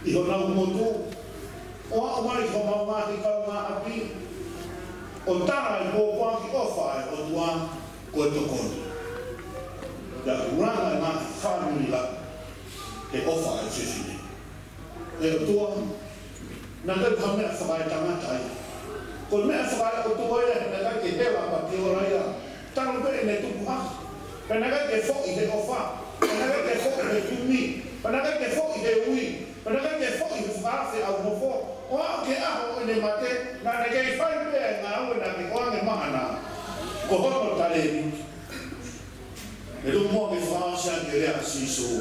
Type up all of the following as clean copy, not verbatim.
I ho nau motu. O a mai ho mau ngāti kau ngā api. O tara I pōpua ki ofa e o tua koe tokoni. Ia uranga e ngāti whanui la e ofa e whiwhine. E o tua, nā tau ka mea whakai tangata i. Ko mea whakai o tua e, nā kai ke hewa pa ki ora ia. Tano pe e ne tuku haki. Nā kai ke whoki he ofa. Nā kai ke whoki he tumi. Nā kai ke whoki he ui. Nā kai ke whoki he whaafe au mofo. O au ke aho e ne mate, nā ne kei whai pēr ngā ue nā ke koange mahana. Ko hono tare. E lu mua ke whaasea ke rea sisu.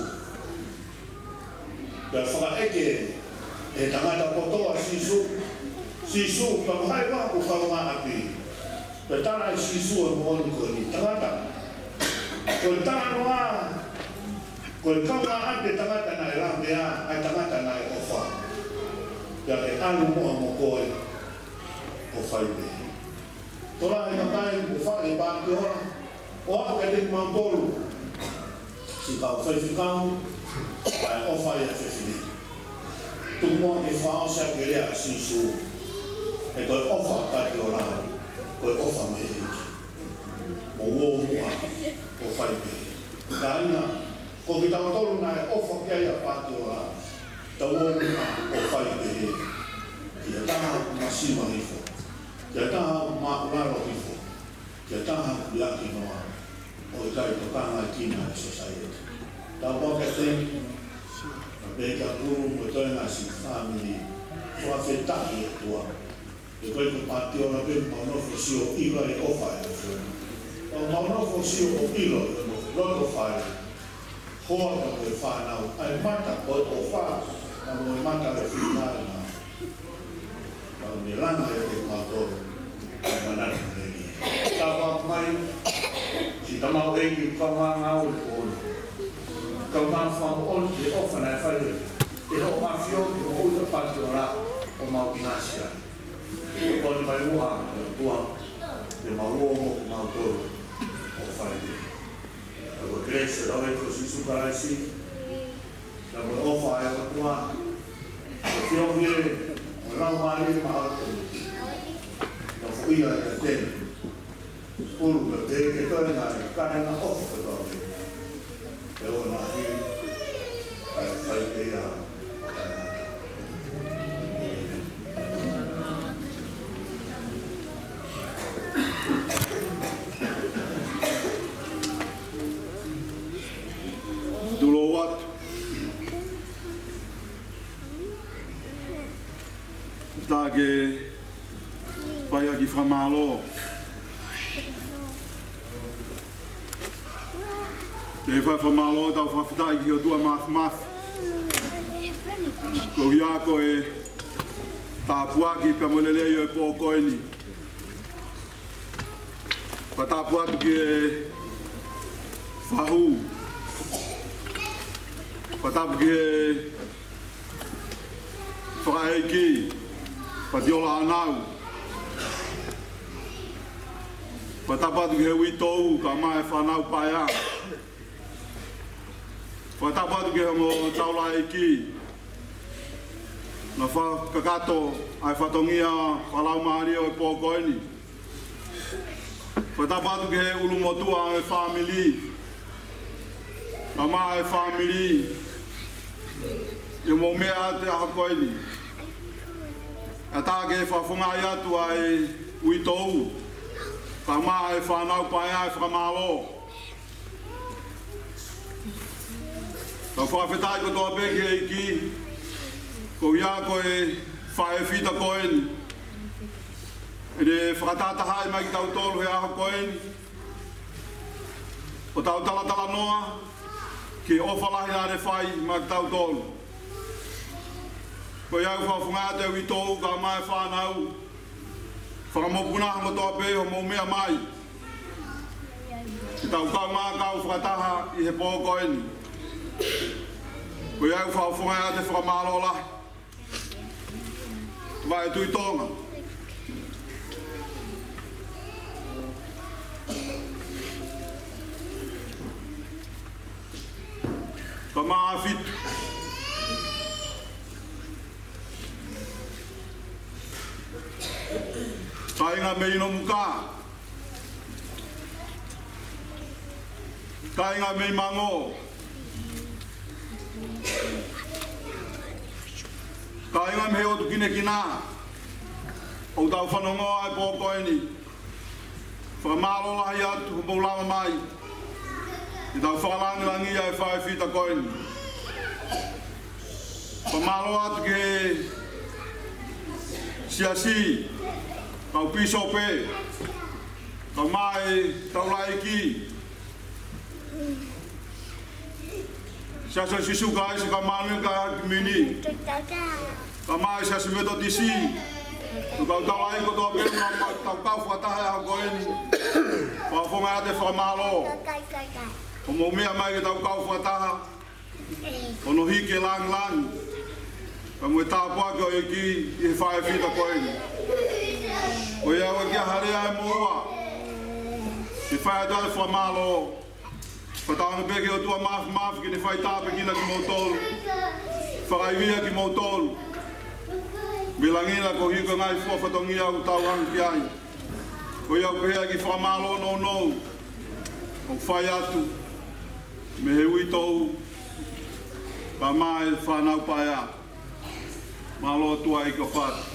Pea whakaeke e tangata potoa sisu. Sisu, ka mahai wā ku whaunga api. Pea tana e sisu e mohoni koe ni tangata. Koe tana noa. Koe kaunga api tangata na e rambea, ai tangata na e ofa. Ia e anu moa mo koe o whaipe. Tora e kakai o whai e bāki ora, o ako e te mampolu. Si kau whaifikau, ai o whai e whiwhine. Tu moa e whao sea ke rea sisu. E koe ofa kati o rā, koe ofa me hiki. Mo uo mua o whaipe. Ka ina, ko ki tau tolu na e ofa kia ia pāti o rā. Tau o mua o whaipe he. Kia taha masima hifo. Kia taha mauraro hifo. Kia taha kuiaki noa. O i kai tokanga i tina e society. Tau waka te. Na peka kuru mo toenga si family. Toa whetaki e tua. E koe ku pati o na pe maunofo si o ilo e ofa e o. O maunofo si o ilo e o. Loto whae. Hoa ka koe whanau. Ai mata koe o wha. Na mo e mata e whinare na. Pau ni rana e te mātoro. Ai manana e ni. Tā wāk mai. Si tamau e ki kaunga ngau e kōna. Kaunga whang on te ofa na e whaere. E ho mafio ki o uta pati o rā o mau inasia. E kōni mai ua e tua. E mau o mātoro o whaere. E ko krese rau e ko si sukaraisi. Na mo ofa e o tua. Whio hire, o rau maari ma auto. Na whuia e a tēne. Uru ka te ke toi ngā e kare na ofa ka tau. E o nā hi, ai whai te a Dulo watu. Tāke pai aki whamalo. Te whai whamalo tau whawhitai ki o tua math. Ko hiako e tāpuaki pia molelei o e pōkoeni. Pa tāpuaki ki e whahu. Pa tāpuaki e whakaheiki. Patiola anau. Patapatu ke witou ka mai whanau paia. Patapatu ke mo taula iki. Na wha kakato ai whatongia whalau maari o e pōkoeni. Patapatu ke ulumotua e family. Na mai e family. E mo mea te ahakoeni. A tāke whawhunga i atu ai uitou. Ka maa e whanau pai ai whakamalo. Ka whawhetai ko toa peke e ki. Ko ia ko e whae whita koeni. E re whakatataha i mai ki tau tolu he aha koeni. O tau talatala noa. Ki ofalahi a re whai mai ki tau tolu. Ko iau whawhunga te witou ka mai whanau. Whakamopunaha mo toa pe ho mo mea mai. Ki tau kau maa kau whakataha i he pōkoeni. Ko iau whawhunga te whakamalola. Vai tui tonga. Ka maa fitu. Kainga me ino muka. Kainga me mango. Kainga me o tukine kina. O tau whanongo ai pōkoini. Whakamalo lahi atu ko maulama mai. I tau whakalangilangi ai whai whita koini. Whamalo atu ke siasi. Kau piso pe. Kau mai tau laiki. Siasa sisu kai si kamanu ka kimini. Kau mai siasi metodisi. Kau tau lai ko tau pēr na tau kau whatahe a koeni. Whafonga te whamalo. O mo mea mai ke tau kau whataha. Ono hike lang lang. Ka mwe tāpua ki o eki i he whae whita koeni. O ia wa kia harea e moa. I whae atoa e whamalo. Whataanga peke o tua maaf ki ne whae tāpe kina ki mautolu. Whakaiwia ki mautolu. Milangina ko hiko ngai fua whatongi au tau ang ki ai. Ko iau pehea ki whamalo no no. O whai atu. Me he ui tou. Ka mai whanau pai a. Malo tua i ka whata.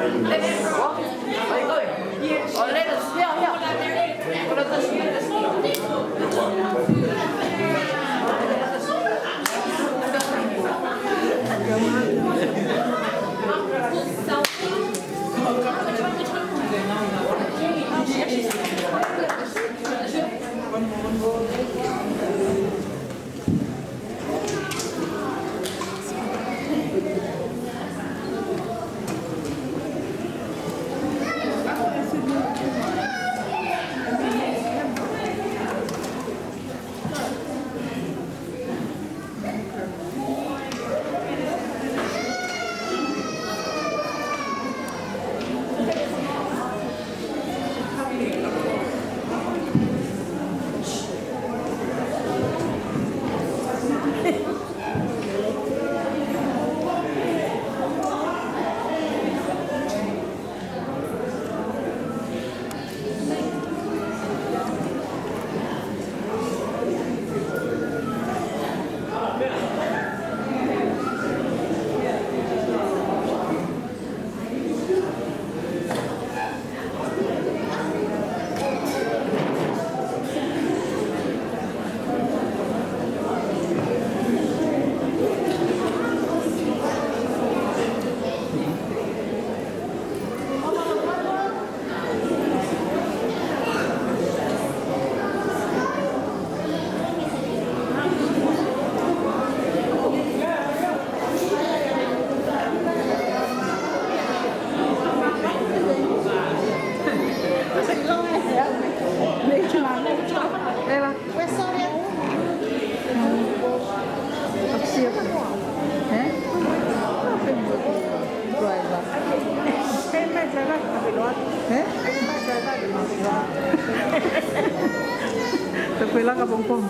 Terpulang ke Bongkong.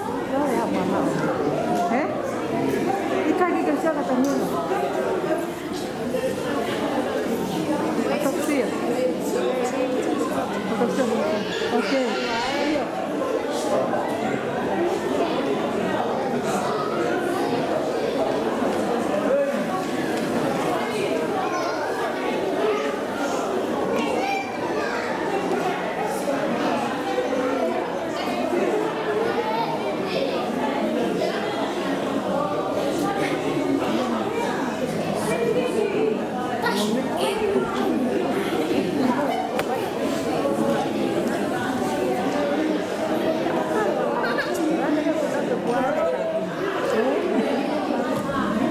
Ikan kerja katanya. Otopsi ya? Otopsi. Oke.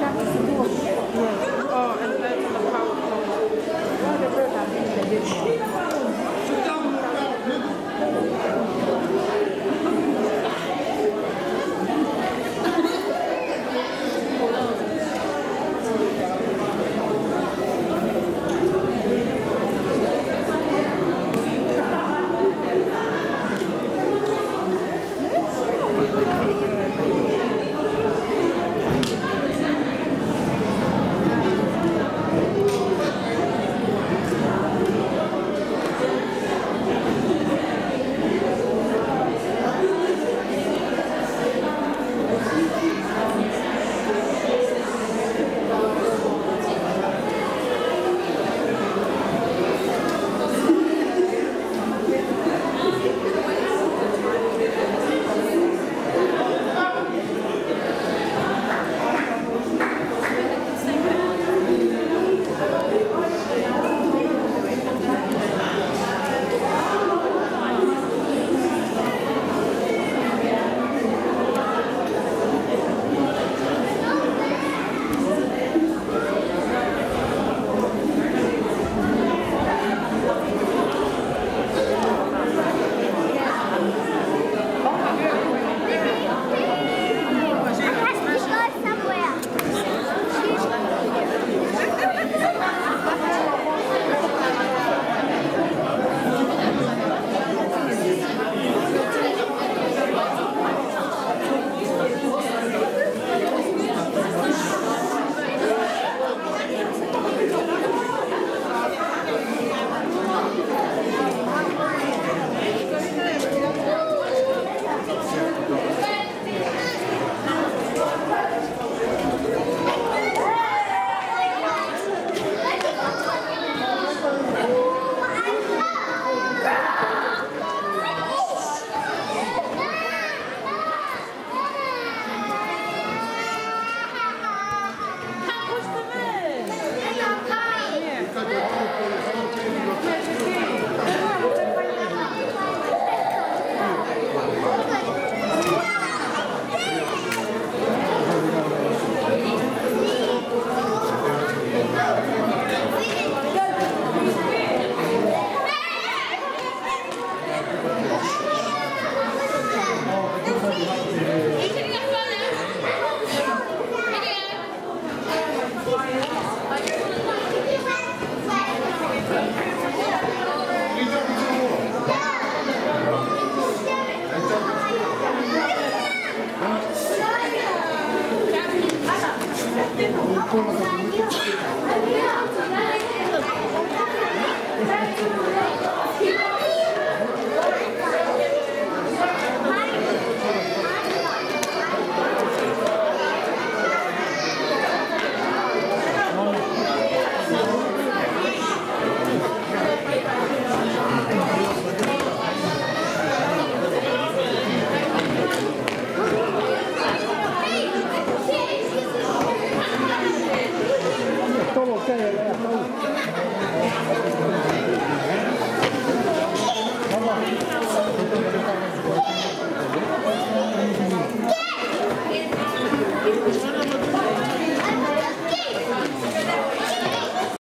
Oh, and that's the power.